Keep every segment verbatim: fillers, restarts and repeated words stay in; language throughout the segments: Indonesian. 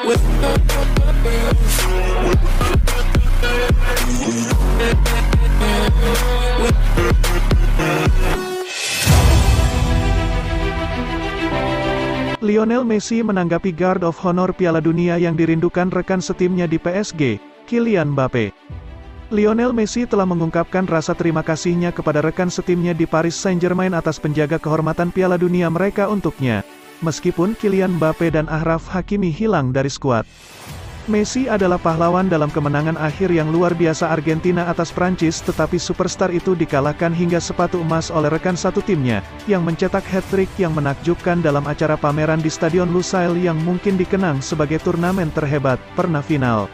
Lionel Messi menanggapi Guard of Honor Piala Dunia yang dirindukan rekan setimnya di P S G, Kylian Mbappe. Lionel Messi telah mengungkapkan rasa terima kasihnya kepada rekan setimnya di Paris Saint-Germain atas penjaga kehormatan Piala Dunia mereka untuknya, meskipun Kylian Mbappe dan Achraf Hakimi hilang dari skuad. Messi adalah pahlawan dalam kemenangan akhir yang luar biasa Argentina atas Prancis, tetapi superstar itu dikalahkan hingga sepatu emas oleh rekan satu timnya, yang mencetak hat-trick yang menakjubkan dalam acara pameran di Stadion Lusail yang mungkin dikenang sebagai turnamen terhebat pernah final.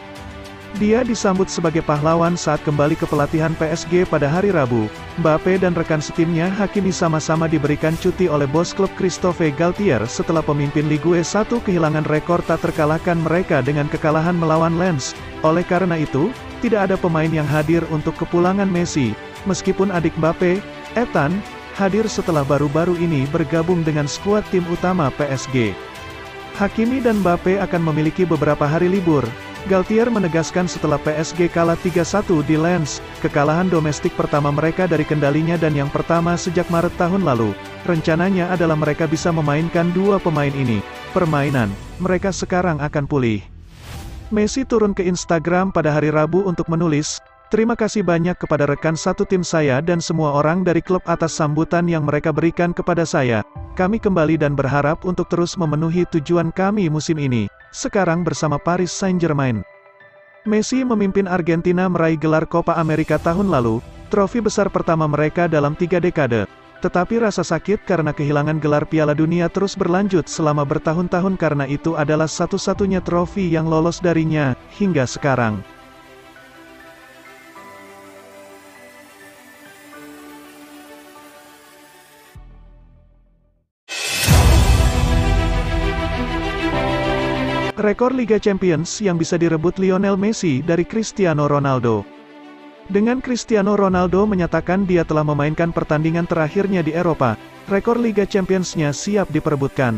Dia disambut sebagai pahlawan saat kembali ke pelatihan P S G pada hari Rabu. Mbappe dan rekan setimnya Hakimi sama-sama diberikan cuti oleh bos klub Christophe Galtier setelah pemimpin Ligue satu kehilangan rekor tak terkalahkan mereka dengan kekalahan melawan Lens. Oleh karena itu, tidak ada pemain yang hadir untuk kepulangan Messi, meskipun adik Mbappe, Ethan, hadir setelah baru-baru ini bergabung dengan skuad tim utama P S G. Hakimi dan Mbappe akan memiliki beberapa hari libur. Galtier menegaskan setelah P S G kalah tiga satu di Lens, kekalahan domestik pertama mereka dari kendalinya dan yang pertama sejak Maret tahun lalu. Rencananya adalah mereka bisa memainkan dua pemain ini. Permainan mereka sekarang akan pulih. Messi turun ke Instagram pada hari Rabu untuk menulis, "Terima kasih banyak kepada rekan satu tim saya dan semua orang dari klub atas sambutan yang mereka berikan kepada saya. Kami kembali dan berharap untuk terus memenuhi tujuan kami musim ini, sekarang bersama Paris Saint-Germain." Messi memimpin Argentina meraih gelar Copa America tahun lalu, trofi besar pertama mereka dalam tiga dekade. Tetapi rasa sakit karena kehilangan gelar Piala Dunia terus berlanjut selama bertahun-tahun karena itu adalah satu-satunya trofi yang lolos darinya, hingga sekarang. Rekor Liga Champions yang bisa direbut Lionel Messi dari Cristiano Ronaldo. Dengan Cristiano Ronaldo menyatakan dia telah memainkan pertandingan terakhirnya di Eropa, rekor Liga Champions-nya siap diperebutkan.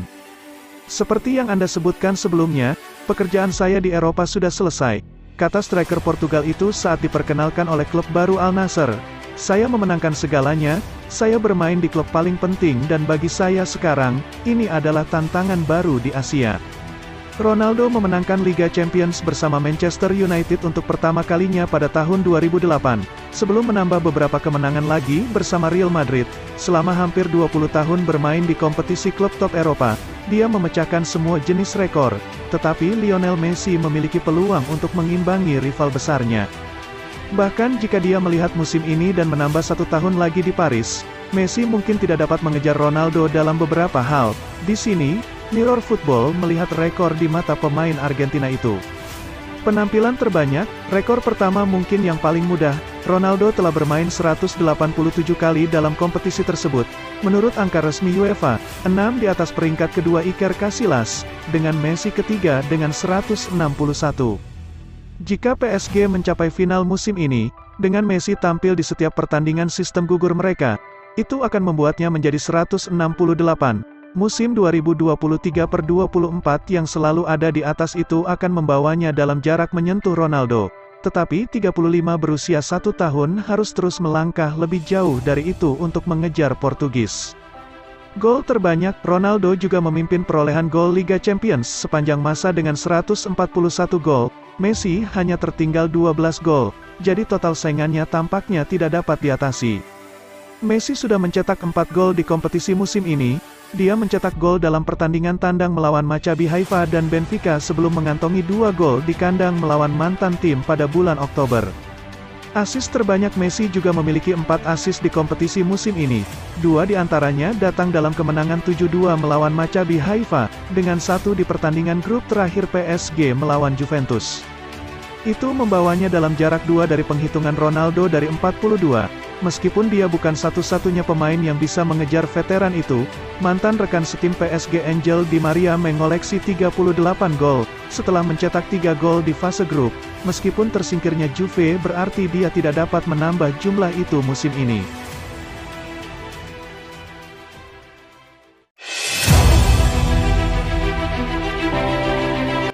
Seperti yang Anda sebutkan sebelumnya, pekerjaan saya di Eropa sudah selesai, kata striker Portugal itu saat diperkenalkan oleh klub baru Al Nassr. Saya memenangkan segalanya, saya bermain di klub paling penting dan bagi saya sekarang, ini adalah tantangan baru di Asia. Ronaldo memenangkan Liga Champions bersama Manchester United untuk pertama kalinya pada tahun dua ribu delapan, sebelum menambah beberapa kemenangan lagi bersama Real Madrid. Selama hampir dua puluh tahun bermain di kompetisi klub top Eropa, dia memecahkan semua jenis rekor, tetapi Lionel Messi memiliki peluang untuk mengimbangi rival besarnya. Bahkan jika dia melihat musim ini dan menambah satu tahun lagi di Paris, Messi mungkin tidak dapat mengejar Ronaldo dalam beberapa hal. Di sini, Mirror Football melihat rekor di mata pemain Argentina itu. Penampilan terbanyak, rekor pertama mungkin yang paling mudah, Ronaldo telah bermain seratus delapan puluh tujuh kali dalam kompetisi tersebut. Menurut angka resmi UEFA, enam di atas peringkat kedua Iker Casillas, dengan Messi ketiga dengan seratus enam puluh satu. Jika P S G mencapai final musim ini, dengan Messi tampil di setiap pertandingan sistem gugur mereka, itu akan membuatnya menjadi seratus enam puluh delapan. Musim dua ribu dua puluh tiga per dua puluh empat yang selalu ada di atas itu akan membawanya dalam jarak menyentuh Ronaldo. Tetapi tiga puluh lima berusia satu tahun harus terus melangkah lebih jauh dari itu untuk mengejar Portugis. Gol terbanyak, Ronaldo juga memimpin perolehan gol Liga Champions sepanjang masa dengan seratus empat puluh satu gol. Messi hanya tertinggal dua belas gol, jadi total saingannya tampaknya tidak dapat diatasi. Messi sudah mencetak empat gol di kompetisi musim ini. Dia mencetak gol dalam pertandingan tandang melawan Maccabi Haifa dan Benfica sebelum mengantongi dua gol di kandang melawan mantan tim pada bulan Oktober. Asis terbanyak Messi juga memiliki empat asis di kompetisi musim ini. Dua di antaranya datang dalam kemenangan tujuh dua melawan Maccabi Haifa, dengan satu di pertandingan grup terakhir P S G melawan Juventus. Itu membawanya dalam jarak dua dari penghitungan Ronaldo dari empat puluh dua. Meskipun dia bukan satu-satunya pemain yang bisa mengejar veteran itu, mantan rekan setim P S G Angel Di Maria mengoleksi tiga puluh delapan gol, setelah mencetak tiga gol di fase grup. Meskipun tersingkirnya Juve berarti dia tidak dapat menambah jumlah itu musim ini.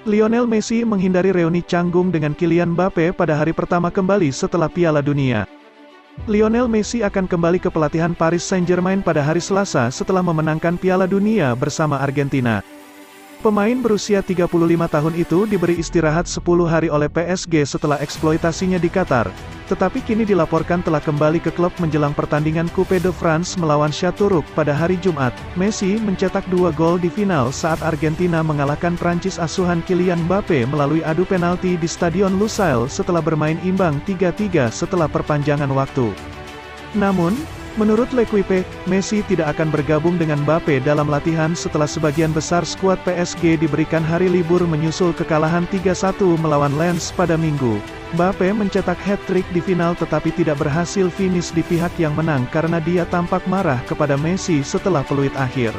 Lionel Messi menghindari reuni canggung dengan Kylian Mbappe pada hari pertama kembali setelah Piala Dunia. Lionel Messi akan kembali ke pelatihan Paris Saint-Germain pada hari Selasa setelah memenangkan Piala Dunia bersama Argentina. Pemain berusia tiga puluh lima tahun itu diberi istirahat sepuluh hari oleh P S G setelah eksploitasinya di Qatar, tetapi kini dilaporkan telah kembali ke klub menjelang pertandingan Coupe de France melawan Chateauroux pada hari Jumat. Messi mencetak dua gol di final saat Argentina mengalahkan Prancis asuhan Kylian Mbappe melalui adu penalti di Stadion Lusail setelah bermain imbang tiga tiga setelah perpanjangan waktu. Namun, menurut L'Equipe, Messi tidak akan bergabung dengan Mbappe dalam latihan setelah sebagian besar skuad P S G diberikan hari libur menyusul kekalahan tiga satu melawan Lens pada Minggu. Mbappe mencetak hat-trick di final tetapi tidak berhasil finish di pihak yang menang karena dia tampak marah kepada Messi setelah peluit akhir.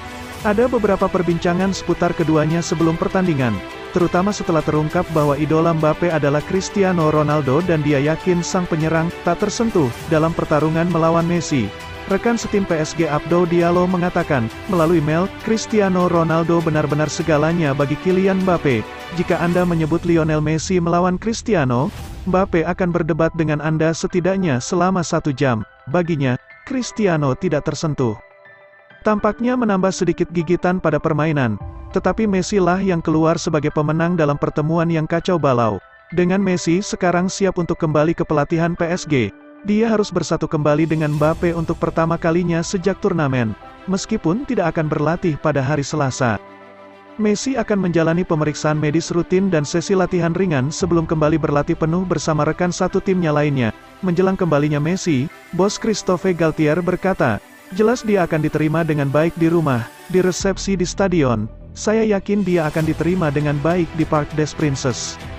Ada beberapa perbincangan seputar keduanya sebelum pertandingan, terutama setelah terungkap bahwa idola Mbappe adalah Cristiano Ronaldo dan dia yakin sang penyerang tak tersentuh dalam pertarungan melawan Messi. Rekan setim P S G Abdou Diallo mengatakan, melalui mail, Cristiano Ronaldo benar-benar segalanya bagi Kylian Mbappe. Jika Anda menyebut Lionel Messi melawan Cristiano, Mbappe akan berdebat dengan Anda setidaknya selama satu jam. Baginya, Cristiano tidak tersentuh. Tampaknya menambah sedikit gigitan pada permainan, tetapi Messi lah yang keluar sebagai pemenang dalam pertemuan yang kacau balau. Dengan Messi sekarang siap untuk kembali ke pelatihan P S G, dia harus bersatu kembali dengan Mbappe untuk pertama kalinya sejak turnamen, meskipun tidak akan berlatih pada hari Selasa. Messi akan menjalani pemeriksaan medis rutin dan sesi latihan ringan sebelum kembali berlatih penuh bersama rekan satu timnya lainnya. Menjelang kembalinya Messi, bos Christophe Galtier berkata, "Jelas dia akan diterima dengan baik di rumah, di resepsi di stadion. Saya yakin dia akan diterima dengan baik di Parc des Princes."